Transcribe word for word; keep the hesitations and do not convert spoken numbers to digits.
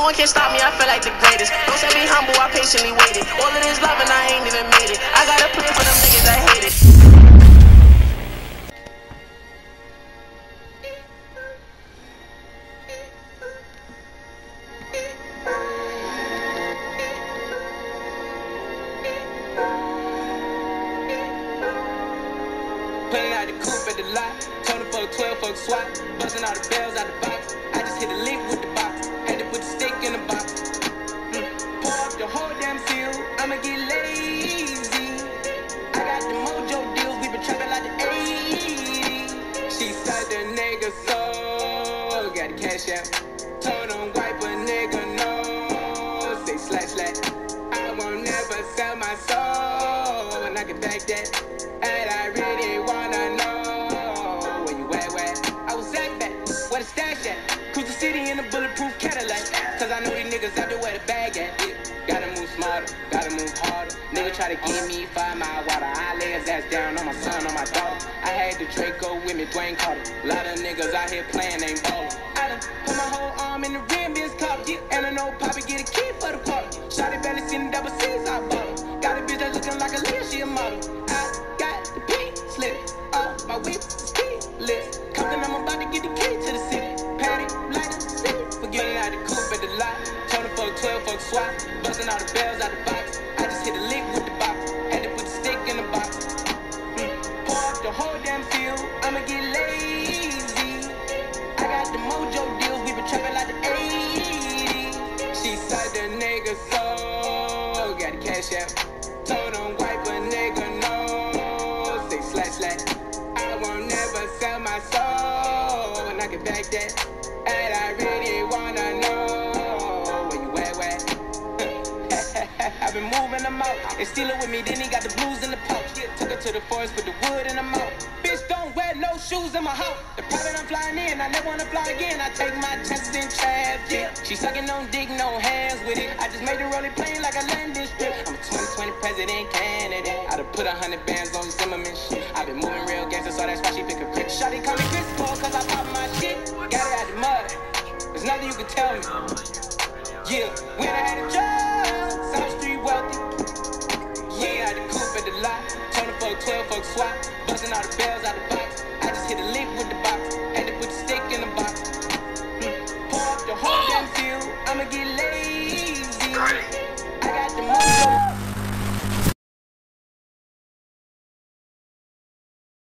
one can stop me, I feel like the greatest. Don't say be humble, I patiently waited. All of this love and I ain't even made it. I got a plan for them niggas that hate it. Pulling out the coupe at the lot, Tony fuck twelve, fuck SWAT, busting all the bells out the box. I just hit a lick with the box, had to put the stick in the box. Mm. Pour up the whole damn field, I'ma get lazy. I got the mojo deals, we been trapping like the eighties. She said the nigga soul, got the cash out. Told him wipe a nigga no, say slash slash. I won't never sell my soul, and I can back that. And I really wanna know where you at, where I was at back, where the stash at. Cruise the city in a bulletproof Cadillac, cause I know these niggas out there where the bag at. Yeah. Gotta move smarter, gotta move harder. Nigga try to give me five mile water, I lay his ass down on my son, on my daughter. I had the Draco with me, Dwayne Carter. A lot of niggas out here playing, ain't ballin'. I done put my whole arm in the rim, biz cop, yeah. And I know Poppy get a key for the party. Shotty belly seen the double C's, I bought her. Got a bitch that's looking like a Leah, she a model. I got the pink slip, oh, my whip is keyless. Compton, I'm about to get the key to the city. Patty, lighter, city. Forgetting out the coupe at the lot. Tony fuck twelve, fuck SWAT. Busting all the bells out the box. I just hit a lick with the box. Had to put the stick in the box. Mm. Pour up the whole damn field, I'ma get lazy. I got the mojo deals, we been trapping like the eighties. She said the nigga soul, got the cash out. Told him wipe a nigga no, say slash slash. I won't never sell my soul, and I can back that. And I really wanna know where you at, where? I've been moving them out, they steal it with me, then he got the blues in the pouch. Yeah, took her to the forest, put the wood in the mouth. Bitch, don't wear no shoes in my house. The private I'm flying in, I never wanna fly again. I take my chances in traffic. Yeah. She sucking on dick, no hands with it. I just made the rolling plane like a landing strip. I'm a twenty twenty president candidate. I done put a hundred bands on Zimmerman shit. I been moving real gangster, so that's why she pick a grip. Shawty call me Chris Paul, cause I pop my shit. Got it out the mud, there's nothing you can tell me. Yeah, when I had a job, South Street wealthy. Yeah, I had the coupe at the lot. Tony fuck twelve, fuck SWAT. Busting all the bells out the box.